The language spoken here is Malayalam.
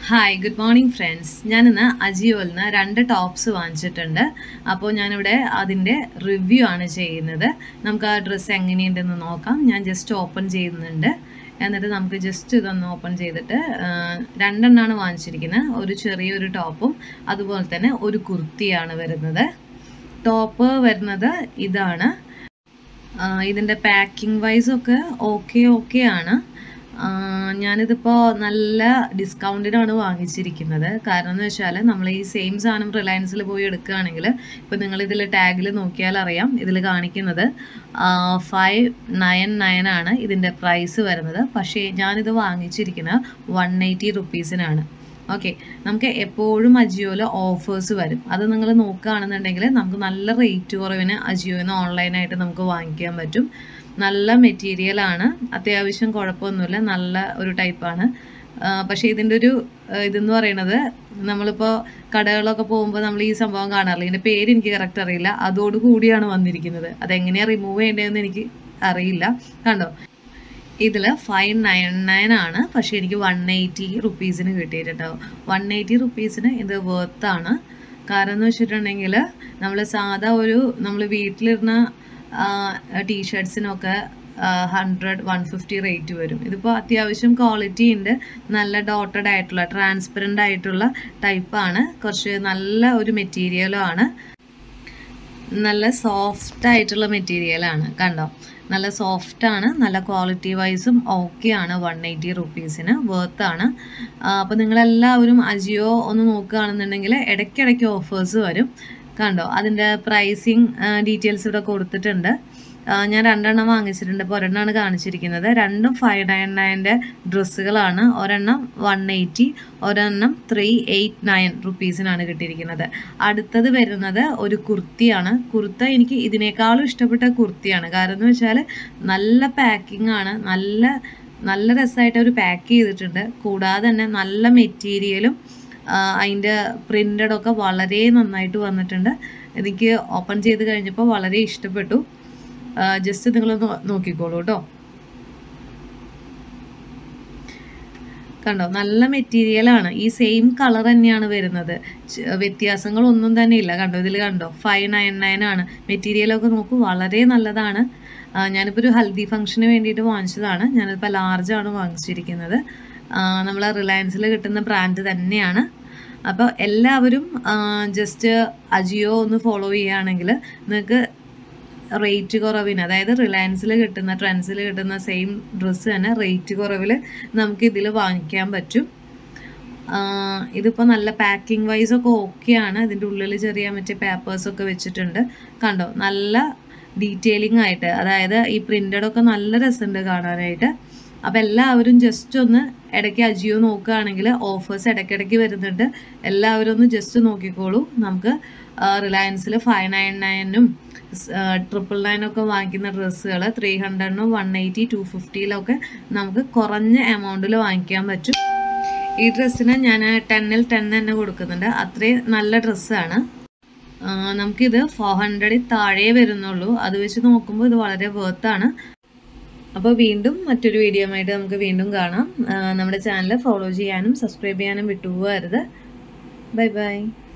Hi good morning friends. ഞാനിന്ന് അജിയോയിൽ നിന്ന് 2 ടോപ്സ് വാങ്ങിച്ചിട്ടുണ്ട്. അപ്പോൾ ഞാനിവിടെ അതിൻ്റെ റിവ്യൂ ആണ് ചെയ്യുന്നത്. നമുക്ക് ആ ഡ്രസ്സ് എങ്ങനെയുണ്ടെന്ന് നോക്കാം. ഞാൻ ജസ്റ്റ് ഓപ്പൺ ചെയ്യുന്നുണ്ട്. എന്നിട്ട് നമുക്ക് ജസ്റ്റ് ഇതൊന്ന് ഓപ്പൺ ചെയ്തിട്ട് 2 എണ്ണമാണ് വാങ്ങിച്ചിരിക്കുന്നത്. ഒരു ചെറിയൊരു ടോപ്പും അതുപോലെ തന്നെ ഒരു കുർത്തിയാണ് വരുന്നത്. ടോപ്പ് വരുന്നത് ഇതാണ്. ഇതിൻ്റെ പാക്കിംഗ് വൈസൊക്കെ ഓക്കെ ആണ്. ഞാനിതിപ്പോൾ നല്ല ഡിസ്കൗണ്ടിനാണ് വാങ്ങിച്ചിരിക്കുന്നത്. കാരണം എന്ന് വെച്ചാൽ നമ്മൾ ഈ സെയിം സാധനം റിലയൻസിൽ പോയി എടുക്കുകയാണെങ്കിൽ ഇപ്പോൾ നിങ്ങളിതിൽ ടാഗിൽ നോക്കിയാൽ അറിയാം, ഇതിൽ കാണിക്കുന്നത് 599 ആണ് ഇതിൻ്റെ പ്രൈസ് വരുന്നത്. പക്ഷേ ഞാനിത് വാങ്ങിച്ചിരിക്കുന്നത് 180 റുപ്പീസിനാണ്. ഓക്കെ, നമുക്ക് എപ്പോഴും അജിയോയിൽ ഓഫേഴ്സ് വരും. അത് നിങ്ങൾ നോക്കുകയാണെന്നുണ്ടെങ്കിൽ നമുക്ക് നല്ല റേറ്റ് കുറവിന് അജിയോയിൽ നിന്ന് ഓൺലൈനായിട്ട് നമുക്ക് വാങ്ങിക്കാൻ പറ്റും. നല്ല മെറ്റീരിയലാണ്, അത്യാവശ്യം കുഴപ്പമൊന്നുമില്ല, നല്ല ഒരു ടൈപ്പാണ്. പക്ഷേ ഇതിൻ്റെ ഒരു ഇതെന്ന് പറയുന്നത്, നമ്മളിപ്പോൾ കടകളൊക്കെ പോകുമ്പോൾ നമ്മൾ ഈ സംഭവം കാണാറില്ല. ഇതിൻ്റെ പേര് എനിക്ക് കറക്റ്റ് അറിയില്ല, അതോടുകൂടിയാണ് വന്നിരിക്കുന്നത്. അതെങ്ങനെയാണ് റിമൂവ് ചെയ്യേണ്ടതെന്ന് എനിക്ക് അറിയില്ല. കണ്ടോ, ഇതിൽ 599 ആണ്, പക്ഷേ എനിക്ക് 180 റുപ്പീസിന് കിട്ടിയിട്ടുണ്ടാവും. 180 റുപ്പീസിന് ഇത് വേർത്താണ്. കാരണം എന്ന് വെച്ചിട്ടുണ്ടെങ്കിൽ നമ്മൾ വീട്ടിലിരുന്ന ടീഷർട്സിനൊക്കെ 100-150 റേറ്റ് വരും. ഇതിപ്പോൾ അത്യാവശ്യം ക്വാളിറ്റി ഉണ്ട്, നല്ല ഡോട്ടഡ് ആയിട്ടുള്ള ട്രാൻസ്പെറൻ്റ് ആയിട്ടുള്ള ടൈപ്പാണ്. കുറച്ച് നല്ല ഒരു മെറ്റീരിയലും ആണ്, നല്ല സോഫ്റ്റ് ആയിട്ടുള്ള മെറ്റീരിയലാണ്. കണ്ടോ, നല്ല സോഫ്റ്റാണ്, നല്ല ക്വാളിറ്റി വൈസും ഓക്കെയാണ്. 180 റുപ്പീസിന് വേർത്താണ്. അപ്പോൾ നിങ്ങളെല്ലാവരും അജിയോ ഒന്ന് നോക്കുകയാണെന്നുണ്ടെങ്കിൽ ഇടയ്ക്കിടയ്ക്ക് ഓഫേഴ്സ് വരും. കണ്ടോ, അതിൻ്റെ പ്രൈസിങ് ഡീറ്റെയിൽസ് ഇവിടെ കൊടുത്തിട്ടുണ്ട്. ഞാൻ 2 എണ്ണം വാങ്ങിച്ചിട്ടുണ്ട്. ഇപ്പോൾ ഒരെണ്ണമാണ് കാണിച്ചിരിക്കുന്നത്. രണ്ടും 599 ഡ്രസ്സുകളാണ്. ഒരെണ്ണം 180, ഒരെണ്ണം 389 റുപ്പീസിനാണ് കിട്ടിയിരിക്കുന്നത്. അടുത്തത് വരുന്നത് ഒരു കുർത്തിയാണ്. കുർത്ത എനിക്ക് ഇതിനേക്കാളും ഇഷ്ടപ്പെട്ട കുർത്തിയാണ്. കാരണം എന്ന് വെച്ചാൽ നല്ല പാക്കിംഗ് ആണ്, നല്ല രസമായിട്ട് അവർ പാക്ക് ചെയ്തിട്ടുണ്ട്. കൂടാതെ തന്നെ നല്ല മെറ്റീരിയലും അതിൻ്റെ പ്രിൻ്റഡൊക്കെ വളരെ നന്നായിട്ട് വന്നിട്ടുണ്ട്. എനിക്ക് ഓപ്പൺ ചെയ്ത് കഴിഞ്ഞപ്പോൾ വളരെ ഇഷ്ടപ്പെട്ടു. ജസ്റ്റ് നിങ്ങളൊന്ന് നോക്കിക്കോളൂ കേട്ടോ. കണ്ടോ, നല്ല മെറ്റീരിയലാണ്. ഈ സെയിം കളർ തന്നെയാണ് വരുന്നത്, വ്യത്യാസങ്ങളൊന്നും തന്നെ ഇല്ല. കണ്ടോ, ഇതിൽ കണ്ടോ 599 ആണ്. മെറ്റീരിയലൊക്കെ നോക്കൂ, വളരെ നല്ലതാണ്. ഞാനിപ്പോൾ ഒരു ഹൽദി ഫംഗ്ഷന് വേണ്ടിയിട്ട് വാങ്ങിച്ചതാണ്. ഞാനിപ്പോൾ ലാർജാണ് വാങ്ങിച്ചിരിക്കുന്നത്. നമ്മൾ റിലയൻസിൽ കിട്ടുന്ന ബ്രാൻഡ് തന്നെയാണ്. അപ്പോൾ എല്ലാവരും ജസ്റ്റ് അജിയോ ഒന്ന് ഫോളോ ചെയ്യുകയാണെങ്കിൽ നിങ്ങൾക്ക് റേറ്റ് കുറവിന്, അതായത് റിലയൻസിൽ കിട്ടുന്ന, ട്രെൻഡ്സിൽ കിട്ടുന്ന സെയിം ഡ്രസ്സ് തന്നെ റേറ്റ് കുറവിൽ നമുക്ക് ഇതിൽ വാങ്ങിക്കാൻ പറ്റും. ഇതിപ്പോൾ നല്ല പാക്കിംഗ് വൈസൊക്കെ ഓക്കെയാണ്. ഇതിൻ്റെ ഉള്ളിൽ ചെറിയ മറ്റേ പേപ്പേഴ്സൊക്കെ വെച്ചിട്ടുണ്ട്. കണ്ടോ, നല്ല ഡീറ്റെയിലിംഗ് ആയിട്ട്, അതായത് ഈ പ്രിൻ്റഡൊക്കെ നല്ല രസമുണ്ട് കാണാനായിട്ട്. അപ്പോൾ എല്ലാവരും ജസ്റ്റ് ഒന്ന് ഇടയ്ക്ക് അജിയോ നോക്കുകയാണെങ്കിൽ ഓഫേഴ്സ് ഇടയ്ക്കിടയ്ക്ക് വരുന്നുണ്ട്. എല്ലാവരും ഒന്ന് ജസ്റ്റ് നോക്കിക്കോളൂ. നമുക്ക് റിലയൻസിൽ 599-നും 999 വാങ്ങിക്കുന്ന ഡ്രസ്സുകൾ 300-നും 180, 250-ലൊക്കെ നമുക്ക് കുറഞ്ഞ എമൗണ്ടിൽ വാങ്ങിക്കാൻ പറ്റും. ഈ ഡ്രസ്സിന് ഞാൻ 10-ൽ 10 തന്നെ കൊടുക്കുന്നുണ്ട്. അത്രയും നല്ല ഡ്രസ്സാണ്. നമുക്കിത് 400 താഴെ വരുന്നുള്ളൂ. അത് വെച്ച് നോക്കുമ്പോൾ ഇത് വളരെ വേർത്താണ്. അപ്പോൾ വീണ്ടും മറ്റൊരു വീഡിയോ ആയിട്ട് നമുക്ക് വീണ്ടും കാണാം. നമ്മുടെ ചാനൽ ഫോളോ ചെയ്യാനും സബ്സ്ക്രൈബ് ചെയ്യാനും വിട്ടുപോകരുത്. Bye bye.